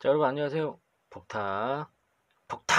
자, 여러분 안녕하세요. 복탁 복탁.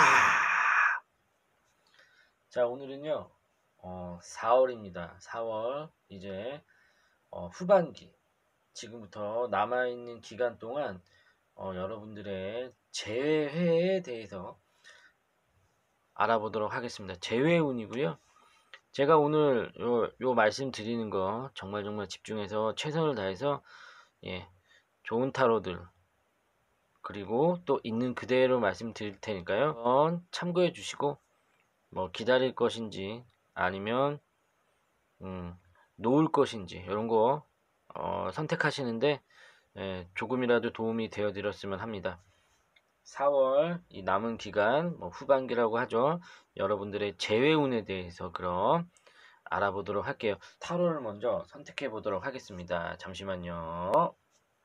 자, 오늘은요 4월입니다. 4월 이제 후반기, 지금부터 남아있는 기간 동안 여러분들의 재회에 대해서 알아보도록 하겠습니다. 재회운이고요. 제가 오늘 요 말씀 드리는 거 정말 집중해서 최선을 다해서 좋은 타로들, 그리고 또 있는 그대로 말씀드릴 테니까요. 참고해 주시고 뭐 기다릴 것인지 아니면 놓을 것인지 이런 거 선택하시는데 조금이라도 도움이 되어 드렸으면 합니다. 4월 이 남은 기간, 뭐 후반기라고 하죠. 여러분들의 재회운에 대해서 그럼 알아보도록 할게요. 타로를 먼저 선택해 보도록 하겠습니다. 잠시만요.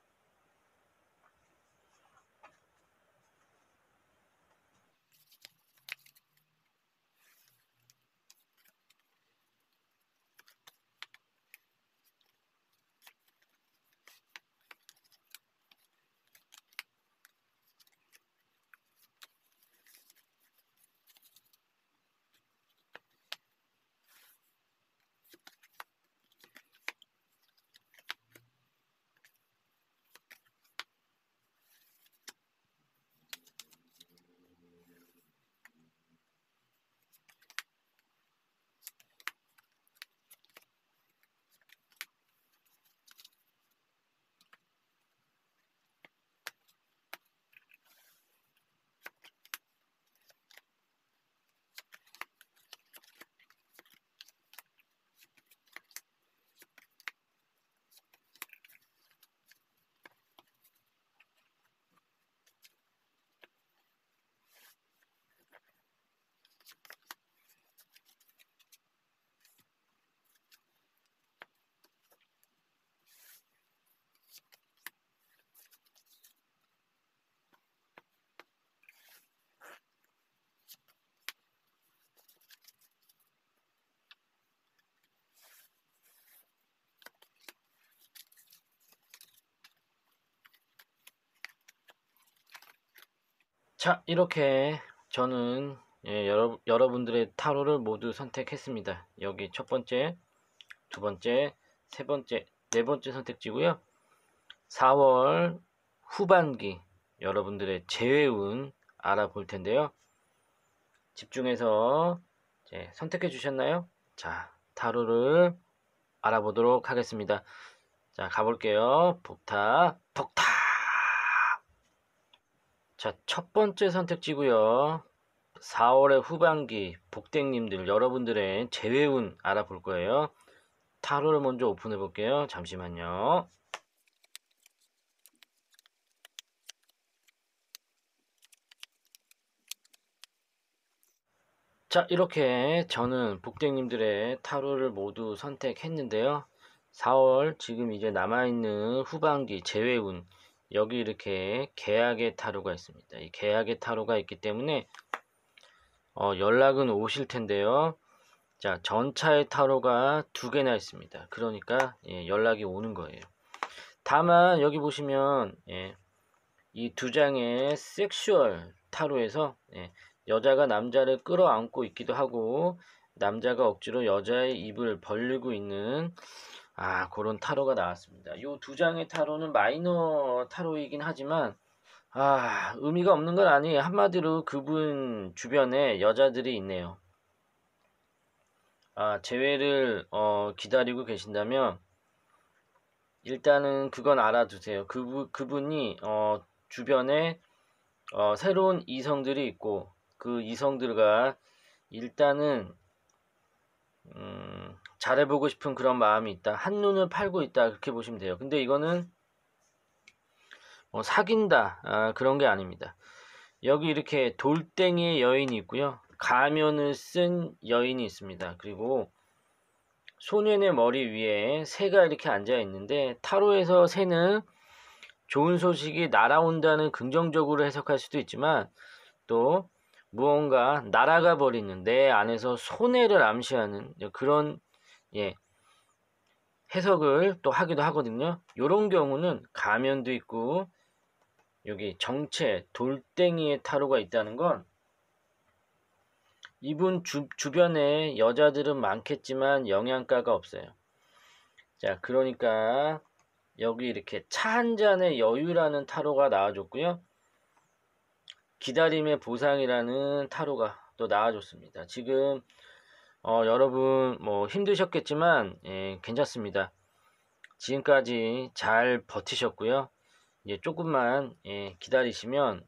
자, 이렇게 저는 여러분들의 타로를 모두 선택했습니다. 여기 첫 번째, 두 번째, 세 번째, 네 번째 선택지고요. 4월 후반기 여러분들의 재회운 알아볼 텐데요. 집중해서 선택해 주셨나요? 자, 타로를 알아보도록 하겠습니다. 자, 가볼게요. 복탁, 복탁. 자, 첫 번째 선택지고요. 4월의 후반기 복댕님들 여러분들의 재회운 알아볼 거예요. 타로를 먼저 오픈해 볼게요. 잠시만요. 자, 이렇게 저는 복댕님들의 타로를 모두 선택했는데요. 4월 지금 이제 남아있는 후반기 재회운, 여기 이렇게 계약의 타로가 있습니다. 이 계약의 타로가 있기 때문에 연락은 오실 텐데요. 자, 전차의 타로가 두 개나 있습니다. 그러니까 연락이 오는 거예요. 다만 여기 보시면 이 두 장의 섹슈얼 타로에서 여자가 남자를 끌어안고 있기도 하고 남자가 억지로 여자의 입을 벌리고 있는 그런 타로가 나왔습니다. 이 두 장의 타로는 마이너 타로이긴 하지만 의미가 없는 건 아니에요. 한마디로 그분 주변에 여자들이 있네요. 재회를 기다리고 계신다면 일단은 그건 알아두세요. 그분이 주변에 새로운 이성들이 있고 그 이성들과 일단은 잘해보고 싶은 그런 마음이 있다. 한눈을 팔고 있다. 그렇게 보시면 돼요. 근데 이거는 사귄다 그런 게 아닙니다. 여기 이렇게 돌덩이의 여인이 있고요. 가면을 쓴 여인이 있습니다. 그리고 소년의 머리 위에 새가 이렇게 앉아 있는데 타로에서 새는 좋은 소식이 날아온다는 긍정적으로 해석할 수도 있지만 또 무언가 날아가 버리는 내 안에서 손해를 암시하는 그런 해석을 또 하기도 하거든요. 이런 경우는 가면도 있고 여기 정체 돌덩이의 타로가 있다는 건 이분 주변에 여자들은 많겠지만 영양가가 없어요. 자, 그러니까 여기 이렇게 차 한 잔의 여유라는 타로가 나와줬고요. 기다림의 보상이라는 타로가 또 나와줬습니다. 지금 여러분 뭐 힘드셨겠지만 괜찮습니다. 지금까지 잘 버티셨고요. 이제 조금만 기다리시면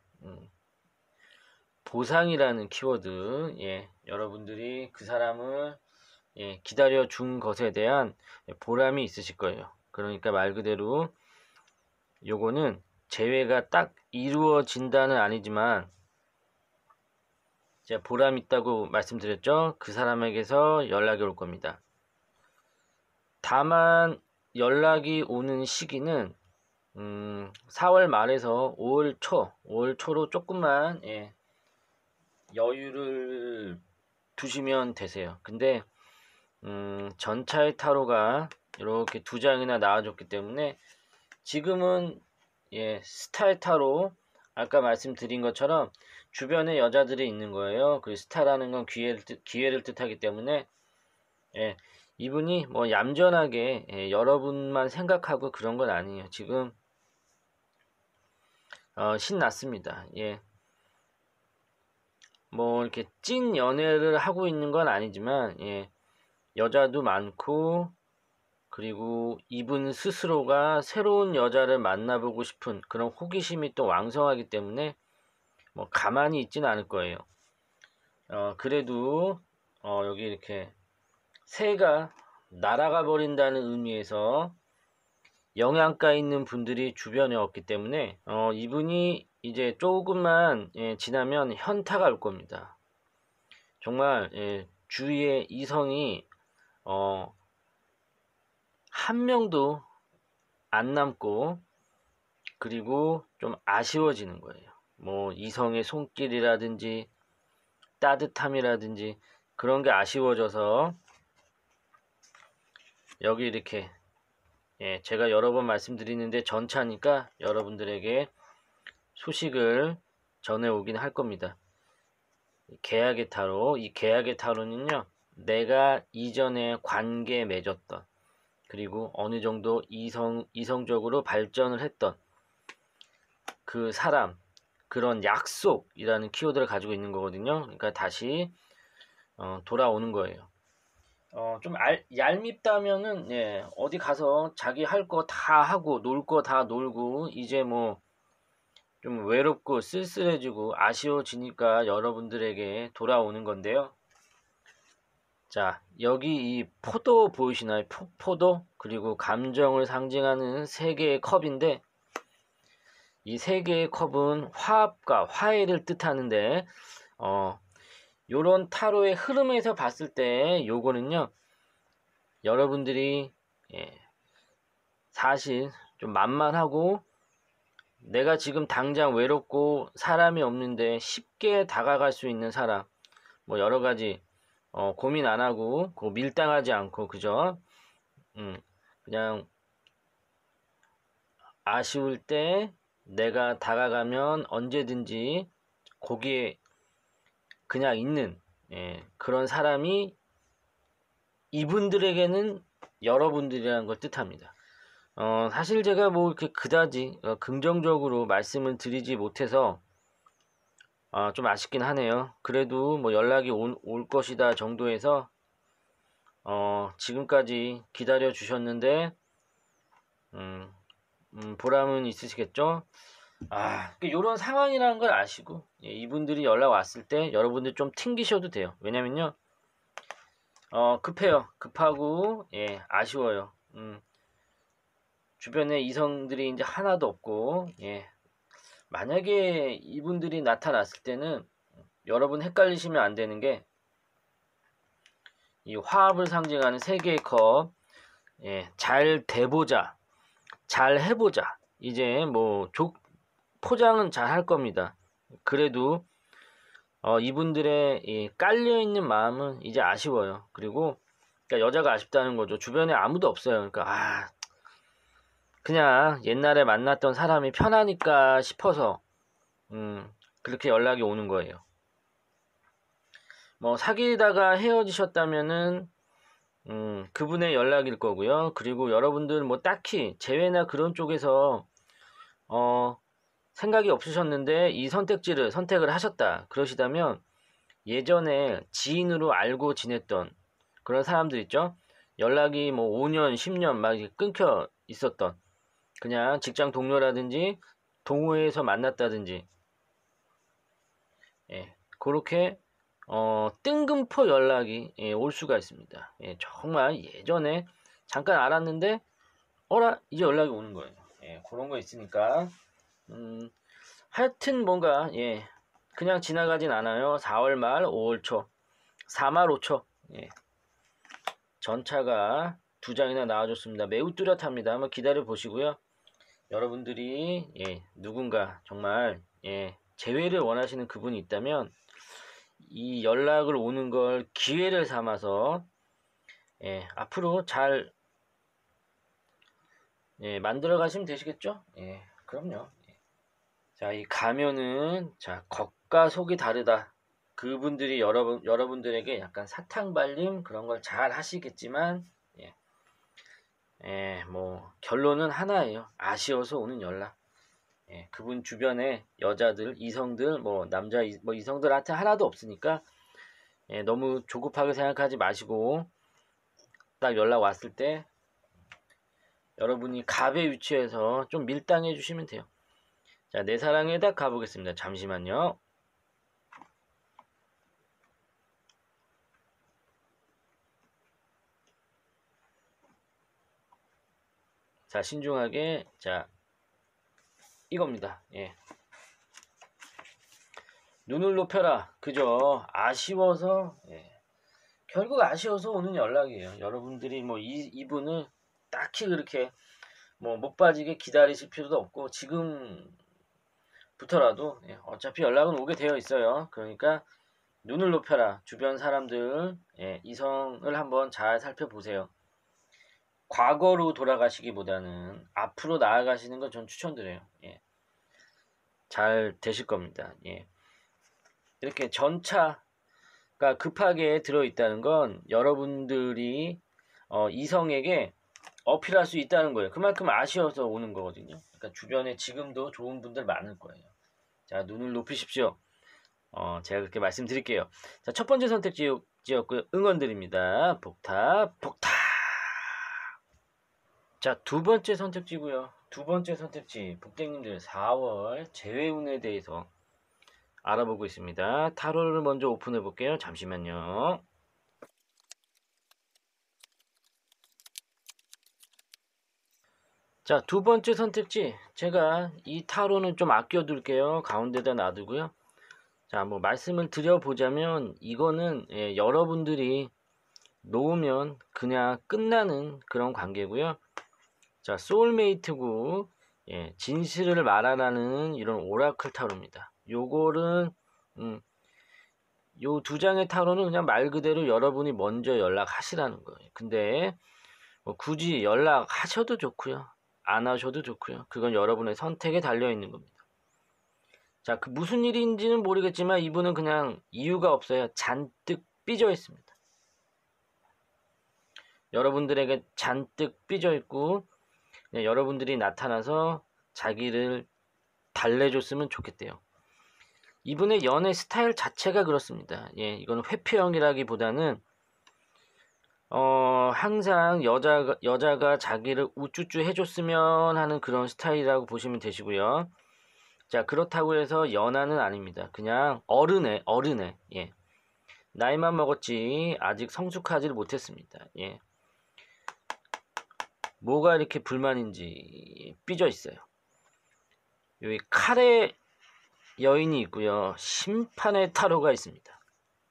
보상이라는 키워드, 여러분들이 그 사람을 기다려 준 것에 대한 보람이 있으실 거예요. 그러니까 말 그대로 요거는 재회가 딱 이루어진다는 아니지만 제가 보람 있다고 말씀드렸죠. 그 사람에게서 연락이 올 겁니다. 다만 연락이 오는 시기는 4월 말에서 5월 초로 조금만 여유를 두시면 되세요. 근데 전차의 타로가 이렇게 두 장이나 나와줬기 때문에 지금은 스타의 타로, 아까 말씀드린 것처럼 주변에 여자들이 있는 거예요. 그 스타라는 건 기회를 뜻하기 때문에 이분이 뭐 얌전하게 여러분만 생각하고 그런 건 아니에요. 지금 신났습니다. 뭐 이렇게 찐 연애를 하고 있는 건 아니지만 여자도 많고, 그리고 이분 스스로가 새로운 여자를 만나보고 싶은 그런 호기심이 또 왕성하기 때문에 뭐 가만히 있지는 않을 거예요. 그래도 여기 이렇게 새가 날아가 버린다는 의미에서 영양가 있는 분들이 주변에 없기 때문에 이분이 이제 조금만 지나면 현타가 올 겁니다. 정말 주위에 이성이 한 명도 안 남고, 그리고 좀 아쉬워지는 거예요. 뭐 이성의 손길이라든지 따뜻함이라든지 그런 게 아쉬워져서 여기 이렇게 제가 여러 번 말씀드리는데 전차니까 여러분들에게 소식을 전해오긴 할 겁니다. 계약의 타로, 이 계약의 타로는요, 내가 이전에 관계 맺었던, 그리고 어느 정도 이성적으로 발전을 했던 그 사람, 그런 약속이라는 키워드를 가지고 있는 거거든요. 그러니까 다시 돌아오는 거예요. 좀 얄밉다면은 어디 가서 자기 할 거 다 하고 놀 거 다 놀고 이제 뭐 좀 외롭고 쓸쓸해지고 아쉬워지니까 여러분들에게 돌아오는 건데요. 자, 여기 이 포도 보이시나요? 포도, 그리고 감정을 상징하는 세 개의 컵인데, 이 세 개의 컵은 화합과 화해를 뜻하는데 요런 타로의 흐름에서 봤을 때 요거는요, 여러분들이 사실 좀 만만하고 내가 지금 당장 외롭고 사람이 없는데 쉽게 다가갈 수 있는 사람, 뭐 여러 가지 고민 안 하고 밀당하지 않고, 그죠? 그냥 아쉬울 때 내가 다가가면 언제든지 거기에 그냥 있는 그런 사람이 이분들에게는 여러분들이라는 걸 뜻합니다. 사실 제가 뭐 이렇게 그다지 긍정적으로 말씀을 드리지 못해서 좀 아쉽긴 하네요. 그래도 뭐 연락이 올 것이다 정도에서 지금까지 기다려 주셨는데 보람은 있으시겠죠? 이런 상황이라는 걸 아시고 이분들이 연락 왔을 때 여러분들 좀 튕기셔도 돼요. 왜냐면요, 급해요. 급하고 아쉬워요. 주변에 이성들이 이제 하나도 없고, 만약에 이분들이 나타났을 때는 여러분 헷갈리시면 안 되는 게, 이 화합을 상징하는 세 개의 컵, 잘 돼보자, 잘 해보자. 이제 뭐 포장은 잘 할 겁니다. 그래도 이분들의 이 깔려있는 마음은 이제 아쉬워요. 그리고 그러니까 여자가 아쉽다는 거죠. 주변에 아무도 없어요. 그러니까 그냥 옛날에 만났던 사람이 편하니까 싶어서 그렇게 연락이 오는 거예요. 뭐 사귀다가 헤어지셨다면은 그분의 연락일 거고요. 그리고 여러분들 뭐 딱히 재회나 그런 쪽에서 생각이 없으셨는데 이 선택지를 선택을 하셨다 그러시다면 예전에 지인으로 알고 지냈던 그런 사람들 있죠. 연락이 뭐 5년, 10년 막 이렇게 끊겨 있었던 그냥 직장 동료라든지 동호회에서 만났다든지 예, 그렇게 뜬금포 연락이 올 수가 있습니다. 예, 정말 예전에 잠깐 알았는데 어라 이제 연락이 오는 거예요. 예, 그런 거 있으니까 하여튼 뭔가 그냥 지나가진 않아요. 4월 말 5월 초 4말 5초 전차가 두 장이나 나와줬습니다. 매우 뚜렷합니다. 한번 기다려 보시고요. 여러분들이 누군가 정말 재회를 원하시는 그분이 있다면 이 연락을 오는 걸 기회를 삼아서 앞으로 잘 만들어 가시면 되시겠죠? 그럼요. 자, 이 가면은 자 겉과 속이 다르다. 그분들이 여러분들에게 약간 사탕 발림 그런 걸 잘 하시겠지만 뭐 결론은 하나예요. 아쉬워서 오는 연락. 그분 주변에 여자들, 이성들, 뭐 남자, 뭐 이성들한테 하나도 없으니까 너무 조급하게 생각하지 마시고 딱 연락 왔을 때 여러분이 갑의 위치에서 좀 밀당해 주시면 돼요. 자, 내 사랑에 딱 가보겠습니다. 잠시만요. 자, 신중하게 자 이겁니다. 눈을 높여라. 그죠? 아쉬워서 결국 아쉬워서 오는 연락이에요. 여러분들이 뭐 이분을 딱히 그렇게 뭐 못 빠지게 기다리실 필요도 없고 지금부터라도 어차피 연락은 오게 되어 있어요. 그러니까 눈을 높여라. 주변 사람들 이성을 한번 잘 살펴보세요. 과거로 돌아가시기보다는 앞으로 나아가시는 걸 전 추천드려요. 잘 되실 겁니다. 이렇게 전차가 급하게 들어있다는 건 여러분들이 이성에게 어필할 수 있다는 거예요. 그만큼 아쉬워서 오는 거거든요. 그러니까 주변에 지금도 좋은 분들 많을 거예요. 자, 눈을 높이십시오. 제가 그렇게 말씀드릴게요. 자, 첫 번째 선택지였고요. 응원드립니다. 복탑, 복탑. 자, 두 번째 선택지고요. 두 번째 선택지, 복댕님들 4월 재회운에 대해서 알아보고 있습니다. 타로를 먼저 오픈해 볼게요. 잠시만요. 자, 두 번째 선택지. 제가 이 타로는 좀 아껴둘게요. 가운데다 놔두고요. 자, 뭐 말씀을 드려보자면 이거는 여러분들이 놓으면 그냥 끝나는 그런 관계고요. 자, 소울메이트고 진실을 말하라는 이런 오라클 타로입니다. 요거는 요 두 장의 타로는 그냥 말 그대로 여러분이 먼저 연락하시라는 거예요. 근데 뭐 굳이 연락하셔도 좋고요. 안 하셔도 좋고요. 그건 여러분의 선택에 달려 있는 겁니다. 자, 그 무슨 일인지는 모르겠지만 이분은 그냥 이유가 없어요. 잔뜩 삐져 있습니다. 여러분들에게 잔뜩 삐져 있고 여러분들이 나타나서 자기를 달래줬으면 좋겠대요. 이분의 연애 스타일 자체가 그렇습니다. 이거는 회피형이라기보다는 항상 여자가 자기를 우쭈쭈 해줬으면 하는 그런 스타일이라고 보시면 되시고요. 자, 그렇다고 해서 연하는 아닙니다. 그냥 어른애. 나이만 먹었지 아직 성숙하지를 못했습니다. 뭐가 이렇게 불만인지 삐져 있어요. 여기 칼의 여인이 있고요. 심판의 타로가 있습니다.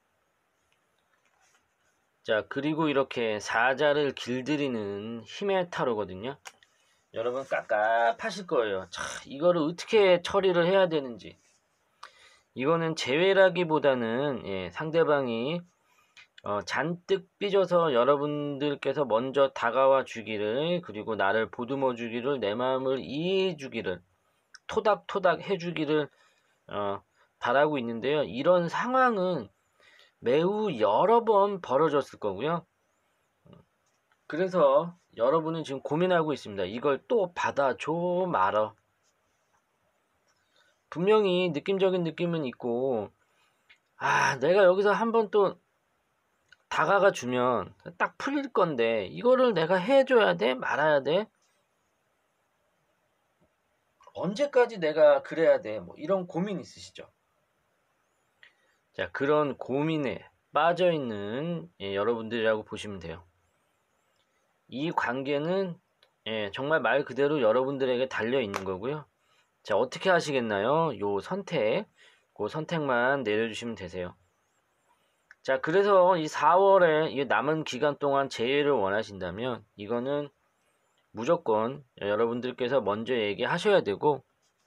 자, 그리고 이렇게 사자를 길들이는 힘의 타로거든요. 여러분 깝깝하실 거예요. 자, 이거를 어떻게 처리를 해야 되는지. 이거는 재회라기보다는 상대방이 잔뜩 삐져서 여러분들께서 먼저 다가와 주기를, 그리고 나를 보듬어 주기를, 내 마음을 이해해 주기를, 토닥토닥 해 주기를 바라고 있는데요. 이런 상황은 매우 여러 번 벌어졌을 거고요. 그래서 여러분은 지금 고민하고 있습니다. 이걸 또 받아줘 말어. 분명히 느낌적인 느낌은 있고, 내가 여기서 한번 또 다가가 주면 딱 풀릴 건데 이거를 내가 해줘야 돼? 말아야 돼? 언제까지 내가 그래야 돼? 뭐 이런 고민 있으시죠? 자, 그런 고민에 빠져 있는 여러분들이라고 보시면 돼요. 이 관계는 정말 말 그대로 여러분들에게 달려 있는 거고요. 자, 어떻게 하시겠나요? 그 선택만 내려주시면 되세요. 자, 그래서 이 4월에 이 남은 기간 동안 재회를 원하신다면 이거는 무조건 여러분들께서 먼저 얘기하셔야 되고,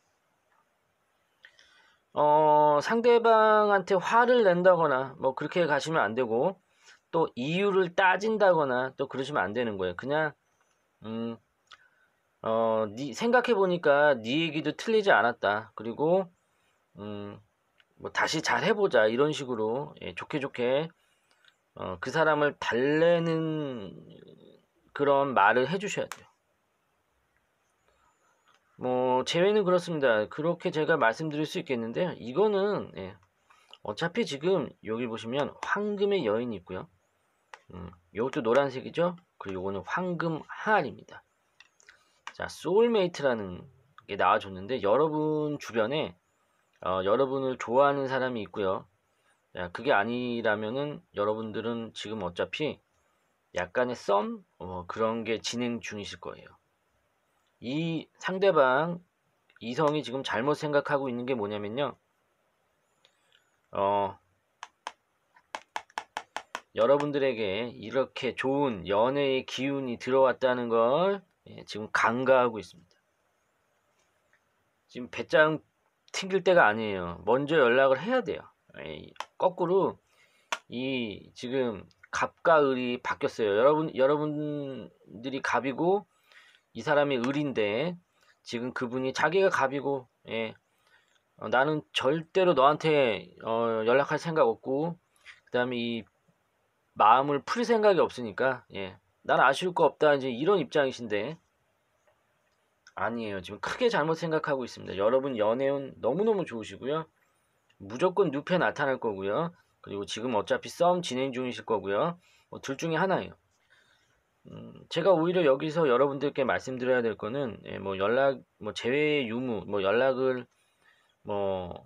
상대방한테 화를 낸다거나 뭐 그렇게 가시면 안 되고, 또 이유를 따진다거나 또 그러시면 안 되는 거예요. 그냥 생각해 보니까 네 얘기도 틀리지 않았다. 그리고 뭐 다시 잘 해보자 이런 식으로 좋게 좋게 그 사람을 달래는 그런 말을 해주셔야 돼요. 뭐 재회는 그렇습니다. 그렇게 제가 말씀드릴 수 있겠는데요. 이거는 어차피 지금 여기 보시면 황금의 여인이 있고요. 이것도 노란색이죠. 그리고 이거는 황금 항아리입니다. 자, 소울메이트라는 게 나와줬는데 여러분 주변에 여러분을 좋아하는 사람이 있고요. 야, 그게 아니라면은 여러분들은 지금 어차피 약간의 썸 그런 게 진행 중이실 거예요. 이 상대방 이성이 지금 잘못 생각하고 있는 게 뭐냐면요. 여러분들에게 이렇게 좋은 연애의 기운이 들어왔다는 걸 지금 간과하고 있습니다. 지금 배짱 튕길 때가 아니에요. 먼저 연락을 해야 돼요. 거꾸로 이 지금 갑과 을이 바뀌었어요. 여러분들이 갑이고 이 사람이 을인데 지금 그분이 자기가 갑이고 나는 절대로 너한테 연락할 생각 없고 그 다음에 이 마음을 풀 생각이 없으니까 난 아쉬울 거 없다 이제 이런 입장이신데 아니에요. 지금 크게 잘못 생각하고 있습니다. 여러분 연애운 너무너무 좋으시고요. 무조건 눕혀 나타날 거고요. 그리고 지금 어차피 썸 진행 중이실 거고요. 둘 중에 하나예요. 제가 오히려 여기서 여러분들께 말씀드려야 될 거는 뭐 연락 뭐 재회의 유무 뭐 연락을 뭐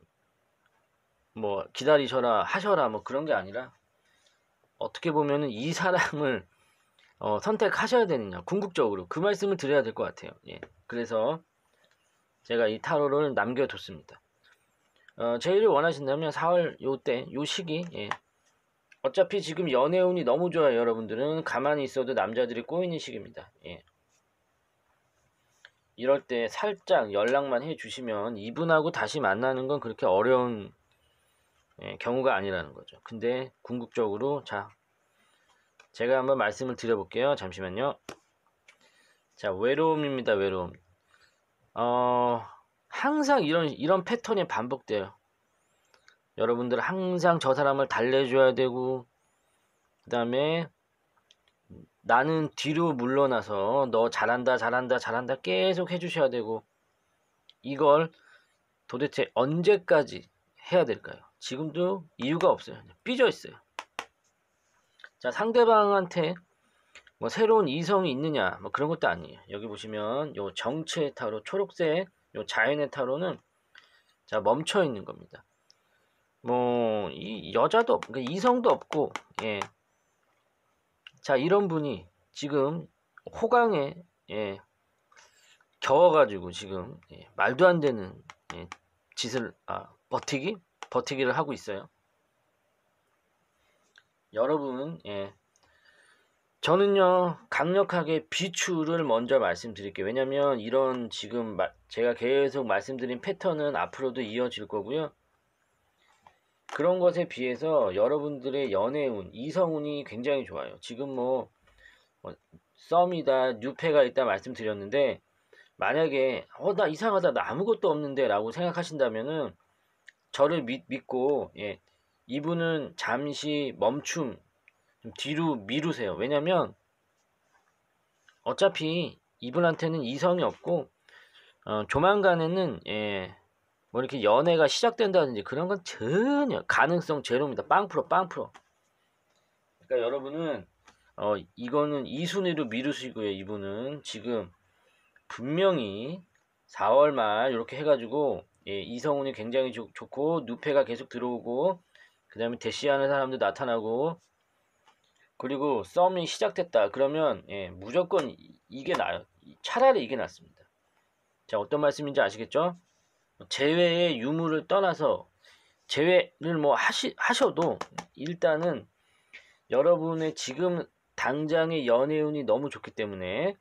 기다리셔라 하셔라 뭐 그런 게 아니라 어떻게 보면은 이 사람을 선택하셔야 되느냐 궁극적으로 그 말씀을 드려야 될 것 같아요. 그래서 제가 이 타로를 남겨뒀습니다. 제의를 원하신다면 4월 요 시기 어차피 지금 연애운이 너무 좋아요. 여러분들은 가만히 있어도 남자들이 꼬이는 시기입니다. 이럴 때 살짝 연락만 해주시면 이분하고 다시 만나는 건 그렇게 어려운 경우가 아니라는 거죠. 근데 궁극적으로 자 제가 한번 말씀을 드려볼게요. 잠시만요. 자, 외로움입니다. 외로움. 항상 이런 패턴이 반복돼요. 여러분들 항상 저 사람을 달래줘야 되고 그 다음에 나는 뒤로 물러나서 너 잘한다 잘한다 계속 해주셔야 되고 이걸 도대체 언제까지 해야 될까요? 지금도 이유가 없어요. 삐져 있어요. 자, 상대방한테 뭐 새로운 이성이 있느냐 뭐 그런 것도 아니에요. 여기 보시면 요 정체의 타로 초록색 요 자연의 타로는 자 멈춰 있는 겁니다. 뭐 이 여자도 그러니까 이성도 없고 자 이런 분이 지금 호강에 겨워가지고 지금 말도 안 되는 짓을 버티기를 하고 있어요. 여러분 저는요 강력하게 비추를 먼저 말씀드릴게요. 왜냐면 이런 지금 제가 계속 말씀드린 패턴은 앞으로도 이어질 거고요. 그런 것에 비해서 여러분들의 연애운, 이성운이 굉장히 좋아요. 지금 뭐 썸이다, 뉴페가 있다 말씀드렸는데, 만약에 나 이상하다, 나 아무것도 없는데 라고 생각하신다면은 저를 믿고, 예, 이분은 잠시 멈춤, 좀 뒤로 미루세요. 왜냐면 어차피 이분한테는 이성이 없고, 조만간에는, 예, 뭐 이렇게 연애가 시작된다든지 그런 건 전혀 가능성 제로입니다. 빵 프로, 빵 프로. 그러니까 여러분은 이거는 이순위로 미루시고요. 이분은 지금 분명히 4월 말 이렇게 해가지고, 예, 이성운이 굉장히 좋고 누페가 계속 들어오고, 그 다음에 대시하는 사람도 나타나고, 그리고 썸이 시작됐다 그러면, 예, 무조건 이게 나아요. 차라리 이게 낫습니다. 자, 어떤 말씀인지 아시겠죠? 재회의 유무를 떠나서 재회를 뭐 하셔도 일단은 여러분의 지금 당장의 연애운이 너무 좋기 때문에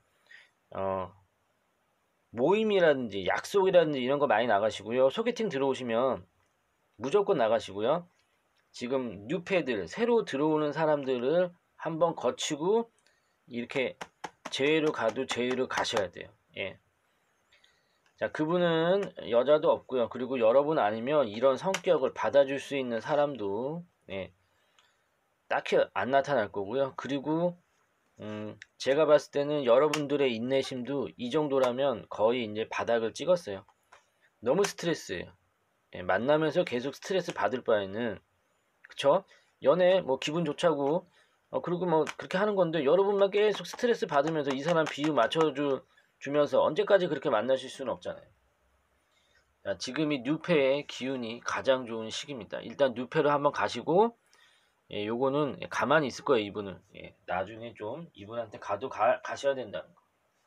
모임이라든지 약속이라든지 이런 거 많이 나가시고요. 소개팅 들어오시면 무조건 나가시고요. 지금 뉴패들 새로 들어오는 사람들을 한번 거치고 이렇게 제외로 가도 제외로 가셔야 돼요. 예. 자, 그분은 여자도 없고요. 그리고 여러분 아니면 이런 성격을 받아줄 수 있는 사람도, 예, 딱히 안 나타날 거고요. 그리고 제가 봤을 때는 여러분들의 인내심도 이 정도라면 거의 이제 바닥을 찍었어요. 너무 스트레스예요. 예, 만나면서 계속 스트레스 받을 바에는, 그쵸? 연애 뭐 기분 좋자고, 그리고 뭐 그렇게 하는 건데 여러분만 계속 스트레스 받으면서 이 사람 비유 주면서 언제까지 그렇게 만나실 수는 없잖아요. 자, 지금이 뉴페의 기운이 가장 좋은 시기입니다. 일단 뉴페로 한번 가시고, 예, 요거는 가만히 있을 거예요. 이분은, 예, 나중에 좀 이분한테 가셔야 된다는 거.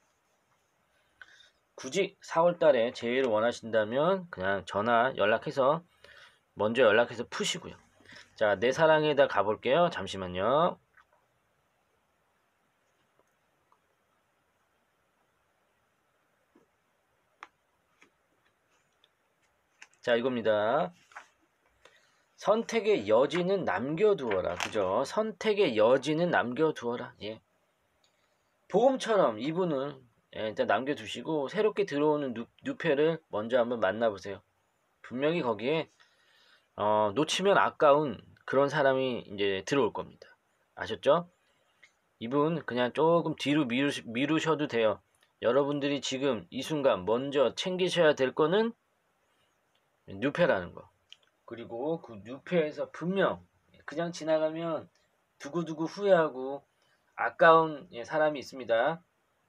굳이 4월 달에 제의를 원하신다면 그냥 먼저 연락해서 푸시고요. 자, 내 사랑에다 가볼게요. 잠시만요. 자, 이겁니다. 선택의 여지는 남겨두어라. 그죠? 선택의 여지는 남겨두어라. 예. 보험처럼 이분은, 예, 일단 남겨두시고 새롭게 들어오는 뉴페를 먼저 한번 만나보세요. 분명히 거기에 놓치면 아까운 그런 사람이 이제 들어올 겁니다. 아셨죠? 이분 그냥 조금 뒤로 미루셔도 돼요. 여러분들이 지금 이 순간 먼저 챙기셔야 될 거는 뉴페라는 거. 그리고 그 뉴페에서 분명 그냥 지나가면 두고두고 후회하고 아까운, 예, 사람이 있습니다.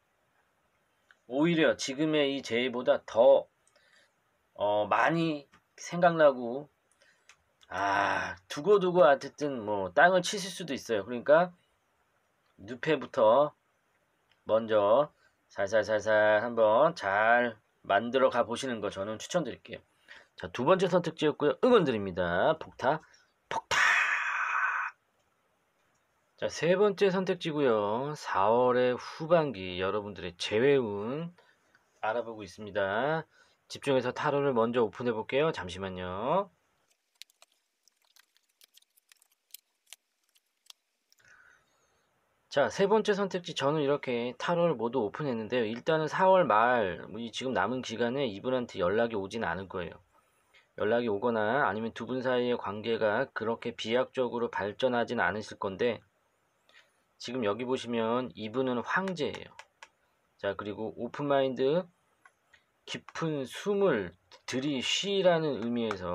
오히려 지금의 이 제의보다 더 많이 생각나고, 두고두고 어쨌든 뭐 땅을 치실 수도 있어요. 그러니까 뉴페부터 먼저 살살살살 한번 잘 만들어 가 보시는 거 저는 추천드릴게요. 자, 두 번째 선택지였고요. 응원드립니다. 폭타. 자, 세 번째 선택지고요. 4월의 후반기 여러분들의 재회운 알아보고 있습니다. 집중해서 타로를 먼저 오픈해 볼게요. 잠시만요. 자, 세 번째 선택지 저는 이렇게 타로를 모두 오픈했는데요. 일단은 4월 말, 지금 남은 기간에 이분한테 연락이 오진 않을 거예요. 연락이 오거나 아니면 두 분 사이의 관계가 그렇게 비약적으로 발전하진 않으실 건데, 지금 여기 보시면 이분은 황제예요. 자, 그리고 오픈마인드, 깊은 숨을 들이쉬라는 의미에서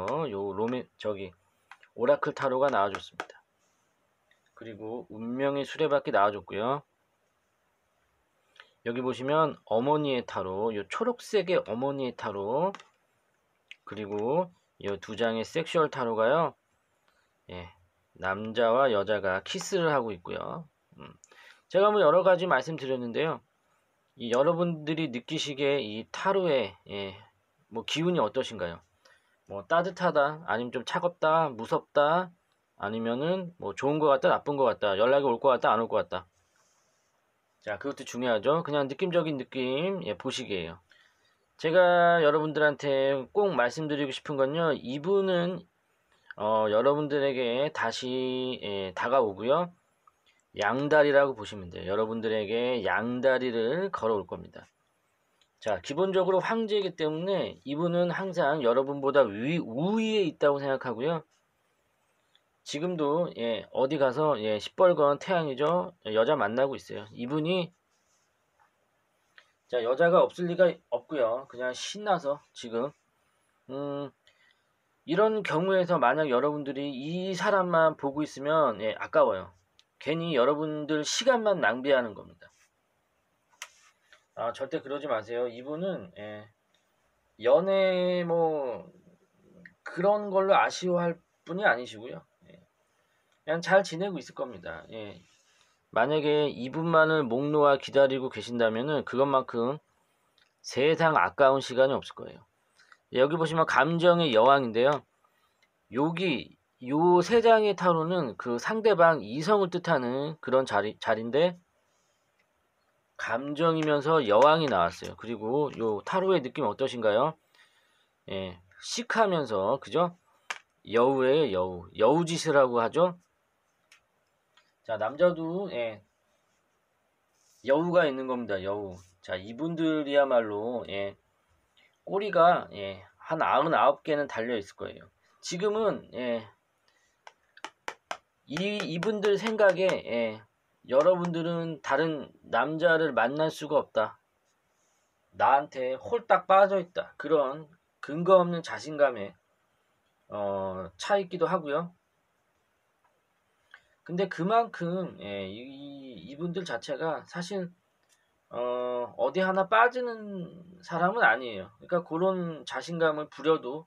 오라클 타로가 나와줬습니다. 그리고 운명의 수레바퀴 나와줬고요. 여기 보시면 어머니의 타로, 요 초록색의 어머니의 타로, 그리고 이 두 장의 섹슈얼 타로가요, 예, 남자와 여자가 키스를 하고 있고요. 제가 뭐 여러 가지 말씀드렸는데요. 이 여러분들이 느끼시기에 이 타로의, 예, 뭐 기운이 어떠신가요? 뭐 따뜻하다, 아니면 좀 차갑다, 무섭다, 아니면은 뭐 좋은 것 같다, 나쁜 것 같다, 연락이 올 것 같다, 안 올 것 같다. 자, 그것도 중요하죠. 그냥 느낌적인 느낌, 예, 보시기에요. 제가 여러분들한테 꼭 말씀드리고 싶은 건요, 이분은 여러분들에게 다시 다가오고요. 양다리라고 보시면 돼요. 여러분들에게 양다리를 걸어올 겁니다. 자, 기본적으로 황제이기 때문에 이분은 항상 여러분보다 우위에 있다고 생각하고요. 지금도 어디 가서 시뻘건 태양이죠. 여자 만나고 있어요. 이분이 자, 여자가 없을 리가 없고요. 그냥 신나서 지금 이런 경우에서 만약 여러분들이 이 사람만 보고 있으면 아까워요. 괜히 여러분들 시간만 낭비하는 겁니다. 절대 그러지 마세요. 이분은 연애 뭐 그런 걸로 아쉬워할 분이 아니시고요. 그냥 잘 지내고 있을 겁니다. 만약에 이분만을 목 놓아 기다리고 계신다면은 그것만큼 세상 아까운 시간이 없을 거예요. 여기 보시면 감정의 여왕인데요. 여기 요 세 장의 타로는 그 상대방 이성을 뜻하는 그런 자리인데 감정이면서 여왕이 나왔어요. 그리고 요 타로의 느낌 어떠신가요? 시크하면서 그죠? 여우의 여우, 여우짓이라고 하죠. 자, 남자도 여우가 있는 겁니다. 여우. 자, 이분들이야말로 꼬리가 한 99개는 달려 있을 거예요. 지금은 이분들 생각에 여러분들은 다른 남자를 만날 수가 없다. 나한테 홀딱 빠져 있다. 그런 근거 없는 자신감에 차 있기도 하고요. 근데 그만큼 이분들 자체가 사실 어디 하나 빠지는 사람은 아니에요. 그러니까 그런 자신감을 부려도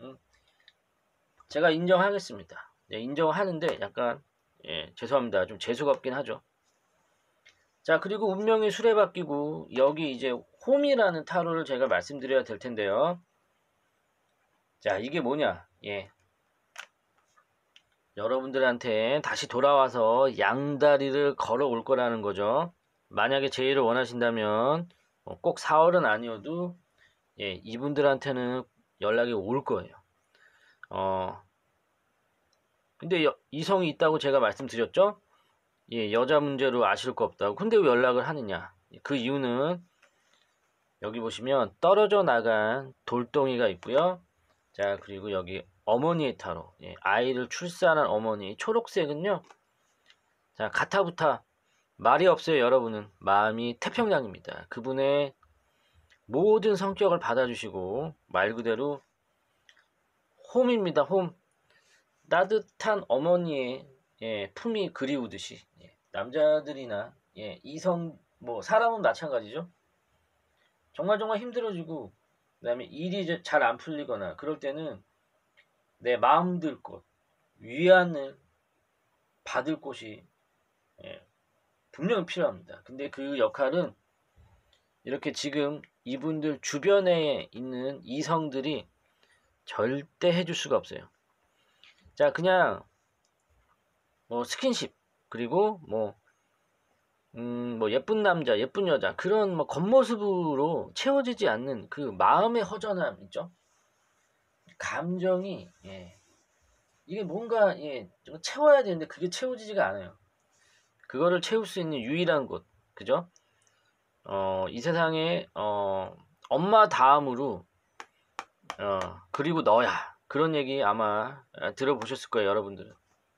제가 인정하겠습니다. 인정하는데 약간 죄송합니다. 좀 재수가 없긴 하죠. 자, 그리고 운명이 수레바뀌고 여기 이제 홈이라는 타로를 제가 말씀드려야 될 텐데요. 자, 이게 뭐냐? 여러분들한테 다시 돌아와서 양다리를 걸어올 거라는 거죠. 만약에 제의를 원하신다면 꼭 4월은 아니어도 이분들한테는 연락이 올 거예요. 근데 이성이 있다고 제가 말씀드렸죠? 여자 문제로 아실 거 없다고. 근데 왜 연락을 하느냐? 그 이유는 여기 보시면 떨어져 나간 돌덩이가 있고요. 자, 그리고 여기 어머니의 타로. 아이를 출산한 어머니. 초록색은요. 자, 가타부타. 말이 없어요, 여러분은. 마음이 태평양입니다. 그분의 모든 성격을 받아주시고 말 그대로 홈입니다. 홈. 따뜻한 어머니의 품이 그리우듯이 남자들이나 이성 뭐 사람은 마찬가지죠. 정말 힘들어지고 그다음에 일이 잘 안 풀리거나 그럴 때는 내 마음 들 곳, 위안을 받을 곳이 분명히 필요합니다. 근데 그 역할은 이렇게 지금 이분들 주변에 있는 이성들이 절대 해줄 수가 없어요. 자, 그냥 뭐 스킨십 그리고 뭐 예쁜 남자, 예쁜 여자 그런 뭐 겉모습으로 채워지지 않는 그 마음의 허전함 있죠? 감정이 이게 뭔가 좀 채워야 되는데 그게 채워지지가 않아요. 그거를 채울 수 있는 유일한 곳, 그죠? 이 세상에 엄마 다음으로 그리고 너야 그런 얘기 아마 들어보셨을 거예요, 여러분들은.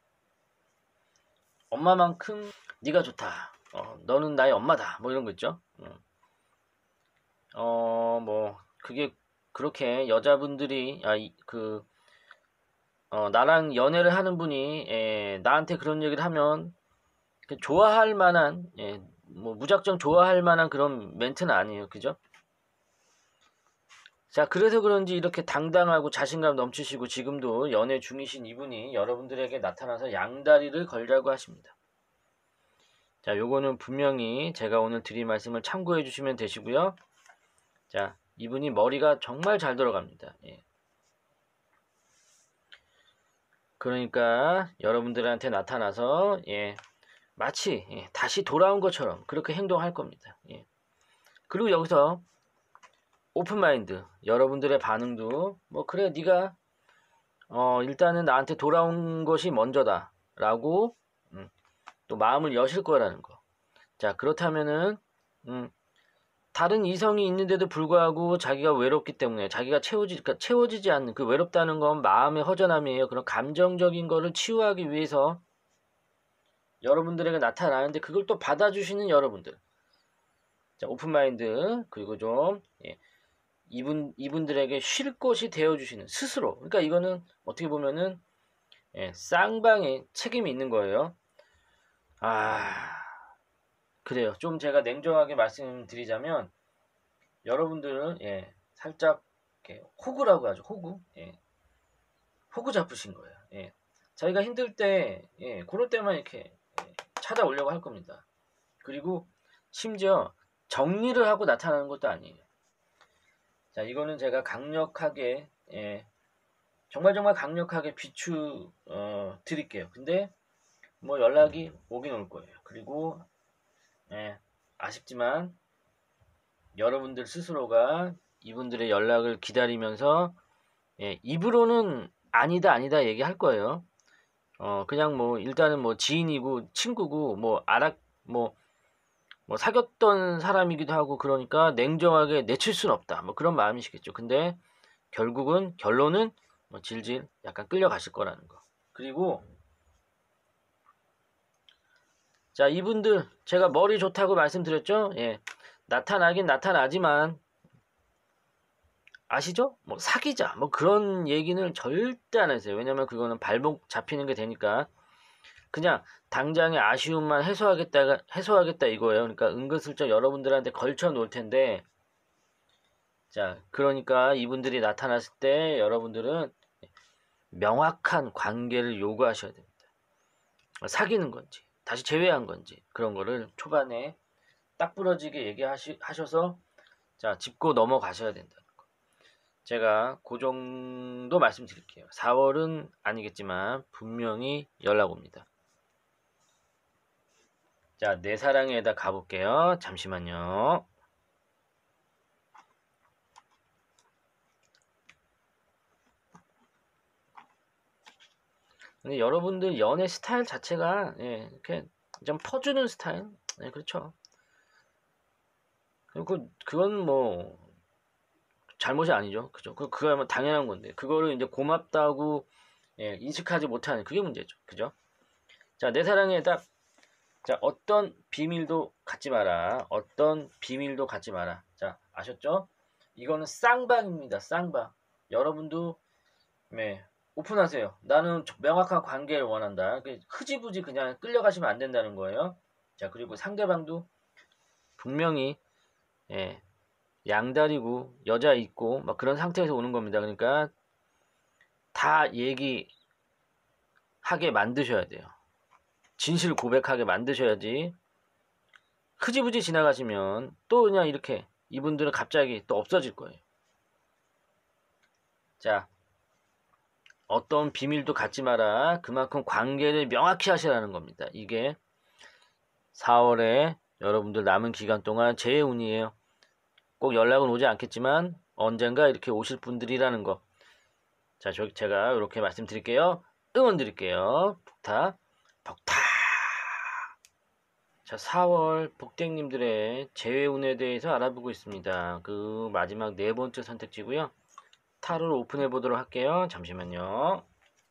엄마만큼 네가 좋다. 너는 나의 엄마다. 뭐 이런 거 있죠. 뭐 그게 그렇게 여자분들이 나랑 연애를 하는 분이 나한테 그런 얘기를 하면 좋아할 만한 뭐 무작정 좋아할 만한 그런 멘트는 아니에요. 그죠? 자, 그래서 그런지 이렇게 당당하고 자신감 넘치시고 지금도 연애 중이신 이분이 여러분들에게 나타나서 양다리를 걸자고 하십니다. 자, 요거는 분명히 제가 오늘 드린 말씀을 참고해 주시면 되시고요. 자, 이분이 머리가 정말 잘 들어갑니다. 그러니까 여러분들한테 나타나서 마치 다시 돌아온 것처럼 그렇게 행동할 겁니다. 그리고 여기서 오픈마인드 여러분들의 반응도 뭐 그래 네가 일단은 나한테 돌아온 것이 먼저다 라고 또 마음을 여실 거라는 거. 자, 그렇다면은 다른 이성이 있는데도 불구하고 자기가 외롭기 때문에 자기가 그러니까 채워지지 않는 그 외롭다는 건 마음의 허전함이에요. 그런 감정적인 거를 치유하기 위해서 여러분들에게 나타나는데 그걸 또 받아주시는 여러분들. 자, 오픈마인드 그리고 좀 이분들에게 쉴 곳이 되어주시는 스스로. 그러니까 이거는 어떻게 보면은 쌍방의 책임이 있는 거예요. 그래요. 좀 제가 냉정하게 말씀드리자면 여러분들은 살짝 이렇게 호구라고 하죠. 호구. 호구 잡으신 거예요. 자기가 힘들 때 그럴 때만 이렇게 찾아오려고 할 겁니다. 그리고 심지어 정리를 하고 나타나는 것도 아니에요. 자, 이거는 제가 강력하게 정말 강력하게 비추 드릴게요. 근데 뭐 연락이 오긴 올 거예요. 그리고 아쉽지만 여러분들 스스로가 이분들의 연락을 기다리면서 입으로는 아니다 얘기할 거예요. 그냥 뭐 일단은 뭐 지인이고 친구고 뭐 사귀었던 사람이기도 하고 그러니까 냉정하게 내칠 수는 없다. 뭐 그런 마음이시겠죠. 근데 결론은 뭐 질질 약간 끌려가실 거라는 거. 그리고 자, 이분들 제가 머리 좋다고 말씀드렸죠? 나타나긴 나타나지만 아시죠? 뭐 사귀자 뭐 그런 얘기는 절대 안 하세요. 왜냐면 그거는 발목 잡히는 게 되니까 그냥 당장의 아쉬움만 해소하겠다 이거예요. 그러니까 은근슬쩍 여러분들한테 걸쳐 놓을 텐데 자, 그러니까 이분들이 나타났을 때 여러분들은 명확한 관계를 요구하셔야 됩니다. 사귀는 건지 다시 제외한 건지 그런 거를 초반에 딱 부러지게 얘기하셔서 자, 짚고 넘어가셔야 된다는 거. 제가 그 정도 말씀드릴게요. 4월은 아니겠지만 분명히 연락 옵니다. 자, 내 사랑에다 가볼게요. 잠시만요. 근데 여러분들 연애 스타일 자체가 이렇게 좀 퍼주는 스타일, 그렇죠. 그건 뭐 잘못이 아니죠, 그죠? 그거야뭐 당연한 건데 그거를 이제 고맙다고 인식하지 못하는 그게 문제죠, 그죠? 자, 내 사랑에 딱 자, 어떤 비밀도 갖지 마라. 어떤 비밀도 갖지 마라. 자, 아셨죠? 이거는 쌍방입니다. 쌍방. 여러분도 오픈하세요. 나는 명확한 관계를 원한다. 흐지부지 그냥 끌려가시면 안 된다는 거예요. 자, 그리고 상대방도 분명히 양다리고 여자 있고 막 그런 상태에서 오는 겁니다. 그러니까 다 얘기하게 만드셔야 돼요. 진실 고백하게 만드셔야지. 흐지부지 지나가시면 또 그냥 이렇게 이분들은 갑자기 또 없어질 거예요. 자, 어떤 비밀도 갖지 마라. 그만큼 관계를 명확히 하시라는 겁니다. 이게 4월에 여러분들 남은 기간 동안 제의 운이에요. 꼭 연락은 오지 않겠지만 언젠가 이렇게 오실 분들이라는 거. 자, 제가 이렇게 말씀드릴게요. 응원 드릴게요. 복타. 자, 4월 복댕님들의 재회운에 대해서 알아보고 있습니다. 그 마지막 네 번째 선택지고요. 타로를 오픈해 보도록 할게요. 잠시만요.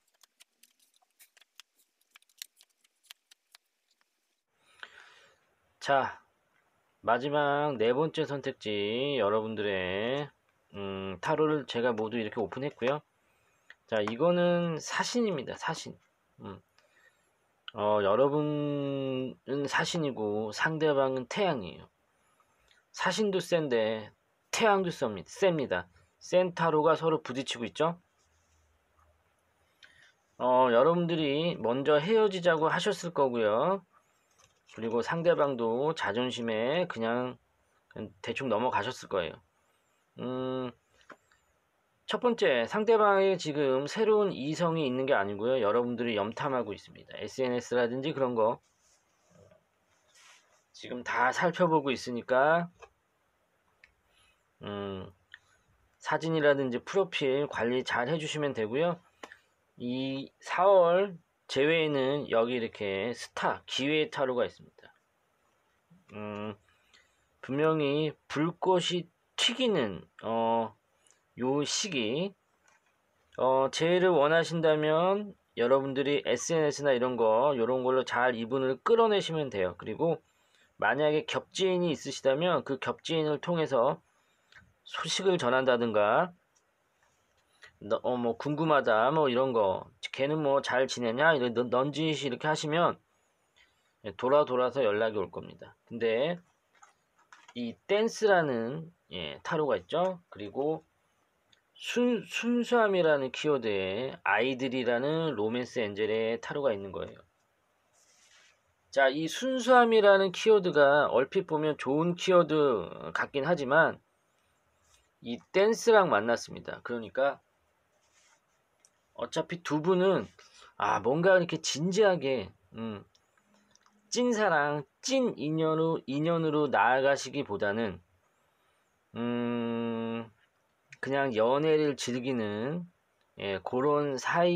자, 마지막 네 번째 선택지 여러분들의 타로를 제가 모두 이렇게 오픈했고요. 자, 이거는 사신입니다. 사신. 여러분은 사신이고 상대방은 태양이에요. 사신도 센데 태양도 셉니다. 센 타로가 서로 부딪히고 있죠. 여러분들이 먼저 헤어지자고 하셨을 거고요. 그리고 상대방도 자존심에 그냥 대충 넘어가셨을 거예요. 첫 번째, 상대방에 지금 새로운 이성이 있는 게 아니고요. 여러분들이 염탐하고 있습니다. SNS라든지 그런 거 지금 다 살펴보고 있으니까 사진이라든지 프로필 관리 잘 해주시면 되고요. 이 4월 제외에는 여기 이렇게 스타, 기회의 타로가 있습니다. 분명히 불꽃이 튀기는 요 시기, 재해를 원하신다면 여러분들이 SNS나 이런 걸로 잘 이분을 끌어내시면 돼요. 그리고 만약에 겹지인이 있으시다면 그 겹지인을 통해서 소식을 전한다든가, 뭐 궁금하다 뭐 이런 거, 걔는 뭐 잘 지내냐 이런 넌지시 이렇게 하시면 돌아서 연락이 올 겁니다. 근데 이 댄스라는 타로가 있죠. 그리고 순수함이라는 키워드에 아이들이라는 로맨스 엔젤의 타로가 있는 거예요. 자, 이 순수함이라는 키워드가 얼핏 보면 좋은 키워드 같긴 하지만 이 댄스랑 만났습니다. 그러니까 어차피 두 분은 뭔가 이렇게 진지하게 찐사랑, 찐 인연으로 나아가시기보다는 그냥 연애를 즐기는 그런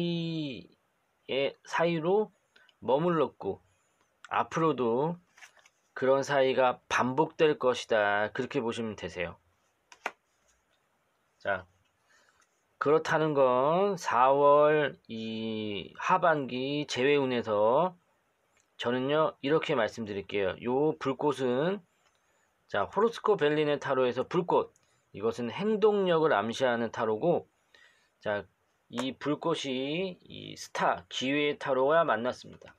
사이로 머물렀고 앞으로도 그런 사이가 반복될 것이다. 그렇게 보시면 되세요. 자, 그렇다는 건 4월 이 하반기 재회운에서 저는요 이렇게 말씀드릴게요. 요 불꽃은 자, 호로스코 벨리네 타로에서 불꽃, 이것은 행동력을 암시하는 타로고, 자, 이 불꽃이 이 스타, 기회의 타로와 만났습니다.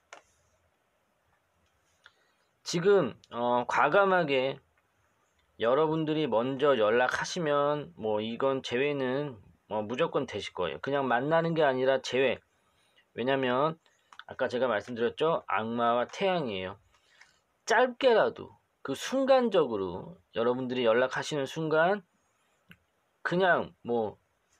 지금 과감하게 여러분들이 먼저 연락하시면 뭐 이건 재회는 무조건 되실 거예요. 그냥 만나는 게 아니라 재회. 왜냐면 아까 제가 말씀드렸죠? 악마와 태양이에요. 짧게라도 그 순간적으로 여러분들이 연락하시는 순간 그냥 뭐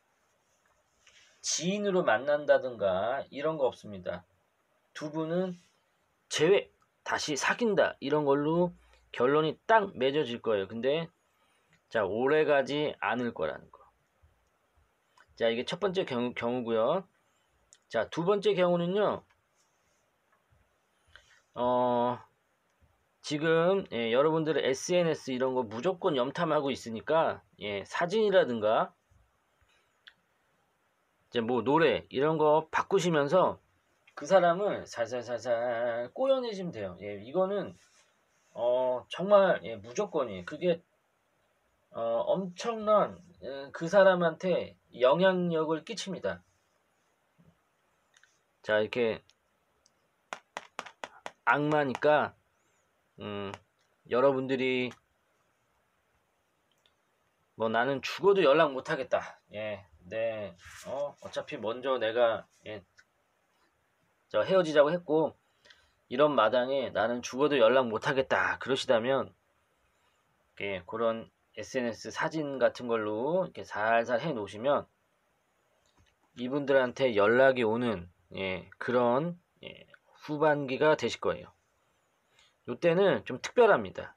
지인으로 만난다든가 이런 거 없습니다. 두 분은 재회, 다시 사귄다 이런 걸로 결론이 딱 맺어질 거예요. 근데 자, 오래가지 않을 거라는 거. 자, 이게 첫 번째 경우고요. 자, 두 번째 경우는요. 지금 여러분들의 SNS 이런 거 무조건 염탐하고 있으니까 사진이라든가 이제 뭐 노래 이런 거 바꾸시면서 그 사람을 살살살살 꼬여내시면 돼요. 이거는 정말 무조건이에요. 그게 엄청난 그 사람한테 영향력을 끼칩니다. 자, 이렇게 악마니까 여러분들이 뭐 나는 죽어도 연락 못 하겠다. 어차피 먼저 내가 저 헤어지자고 했고 이런 마당에 나는 죽어도 연락 못 하겠다. 그러시다면 그런 SNS 사진 같은 걸로 이렇게 살살 해 놓으시면 이분들한테 연락이 오는 그런 후반기가 되실 거예요. 이때는 좀 특별합니다.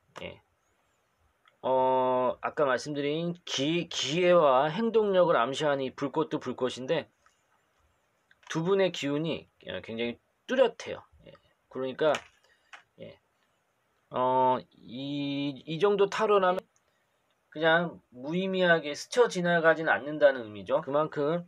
아까 말씀드린 기회와 행동력을 암시하는 이 불꽃도 불꽃인데 두 분의 기운이 굉장히 뚜렷해요. 그러니까 이 정도 타로라면 그냥 무의미하게 스쳐 지나가진 않는다는 의미죠. 그만큼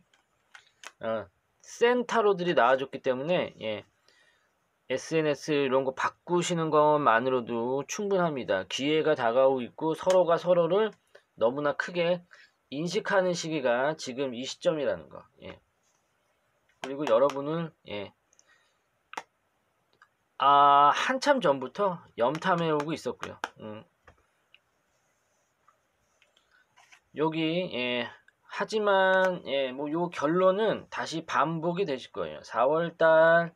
센 타로들이 나와줬기 때문에 SNS 이런 거 바꾸시는 것만으로도 충분합니다. 기회가 다가오고 있고 서로가 서로를 너무나 크게 인식하는 시기가 지금 이 시점이라는 거. 그리고 여러분은 한참 전부터 염탐해 오고 있었고요. 여기 하지만 뭐 요 결론은 다시 반복이 되실 거예요. 4월달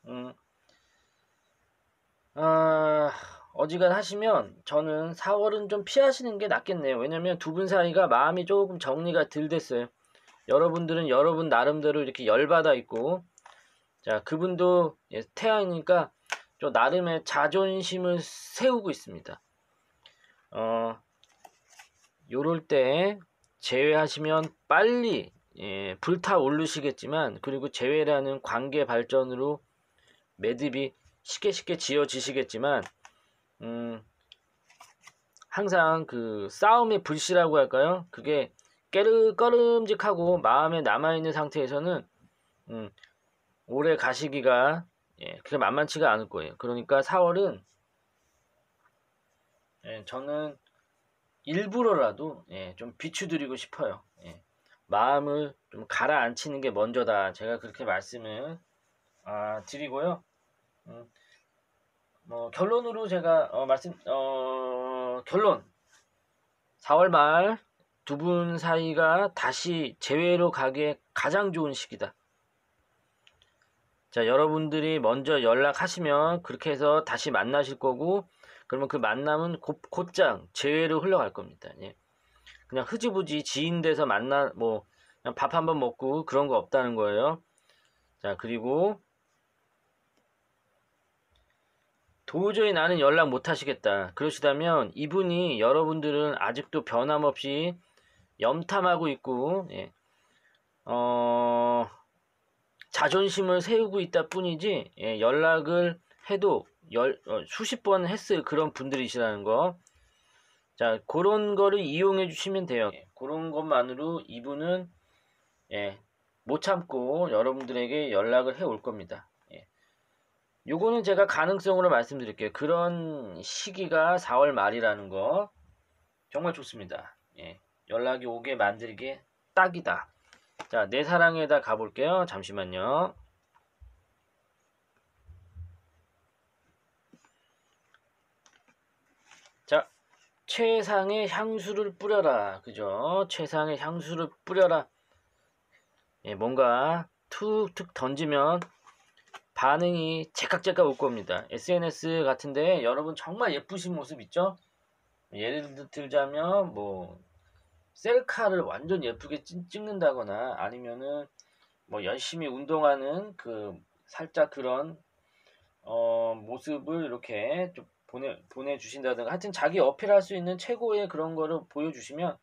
어지간하시면 저는 4월은 좀 피하시는 게 낫겠네요. 왜냐면 두 분 사이가 마음이 조금 정리가 덜 됐어요. 여러분들은 여러분 나름대로 이렇게 열받아 있고, 자, 그분도 태양이니까 좀 나름의 자존심을 세우고 있습니다. 요럴 때 제외하시면 빨리 예, 불타 오르시겠지만, 그리고 재회라는 관계 발전으로 매듭이 쉽게 지어지시겠지만, 항상 그 싸움의 불씨라고 할까요? 그게 꺼름직하고 마음에 남아있는 상태에서는 오래 가시기가 그렇게 만만치가 않을 거예요. 그러니까 4월은 저는 일부러라도 좀 비추드리고 싶어요. 마음을 좀 가라앉히는 게 먼저다. 제가 그렇게 말씀을 드리고요. 결론으로 제가 결론 4월 말 두 분 사이가 다시 재회로 가기에 가장 좋은 시기다. 자, 여러분들이 먼저 연락하시면 그렇게 해서 다시 만나실 거고, 그러면 그 만남은 곧장 재회로 흘러갈 겁니다. 그냥 흐지부지 지인 돼서 그냥 밥 한번 먹고 그런 거 없다는 거예요. 자, 그리고 도저히 나는 연락 못 하시겠다. 그러시다면 이분이 여러분들은 아직도 변함없이 염탐하고 있고, 자존심을 세우고 있다 뿐이지, 연락을 해도 수십 번 했을 그런 분들이시라는 거. 자, 그런 거를 이용해 주시면 돼요. 그런 것만으로 이분은 못 참고 여러분들에게 연락을 해 올 겁니다. 요거는 제가 가능성으로 말씀드릴게요. 그런 시기가 4월 말이라는 거 정말 좋습니다. 연락이 오게 만들기에 딱이다. 자, 내 사랑에다 가볼게요. 잠시만요. 자, 최상의 향수를 뿌려라. 그죠? 최상의 향수를 뿌려라. 뭔가 툭툭 던지면 반응이 제깍제깍 올 겁니다. SNS 같은데 여러분 정말 예쁘신 모습 있죠? 예를 들자면 셀카를 완전 예쁘게 찍는다거나, 아니면은 열심히 운동하는 그 살짝 그런 모습을 이렇게 좀 보내주신다든가, 하여튼 자기 어필할 수 있는 최고의 그런 거를 보여주시면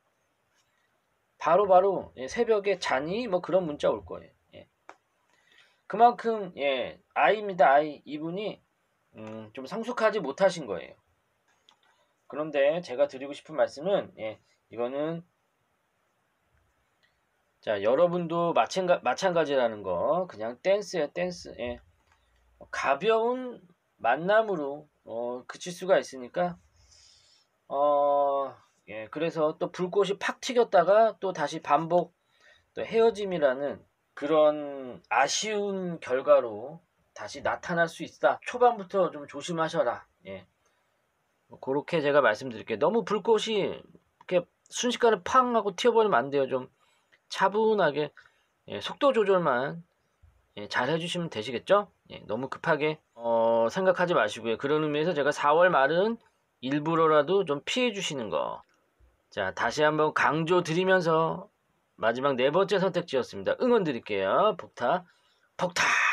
바로 새벽에 자니 그런 문자 올 거예요. 그만큼 아이입니다. 아이. 이분이 좀 성숙하지 못하신 거예요. 그런데 제가 드리고 싶은 말씀은 이거는, 자, 여러분도 마찬가지라는 거. 그냥 댄스예요, 댄스. 가벼운 만남으로 그칠 수가 있으니까, 그래서 또 불꽃이 팍 튀겼다가 또 다시 반복, 또 헤어짐이라는 그런 아쉬운 결과로 다시 나타날 수 있다. 초반부터 좀 조심하셔라. 그렇게 제가 말씀드릴게요. 너무 불꽃이 이렇게 순식간에 팡 하고 튀어버리면 안 돼요. 좀 차분하게 속도 조절만 잘 해주시면 되시겠죠? 너무 급하게 생각하지 마시고요. 그런 의미에서 제가 4월 말은 일부러라도 좀 피해 주시는 거. 자, 다시 한번 강조 드리면서 마지막 네 번째 선택지였습니다. 응원 드릴게요. 폭타.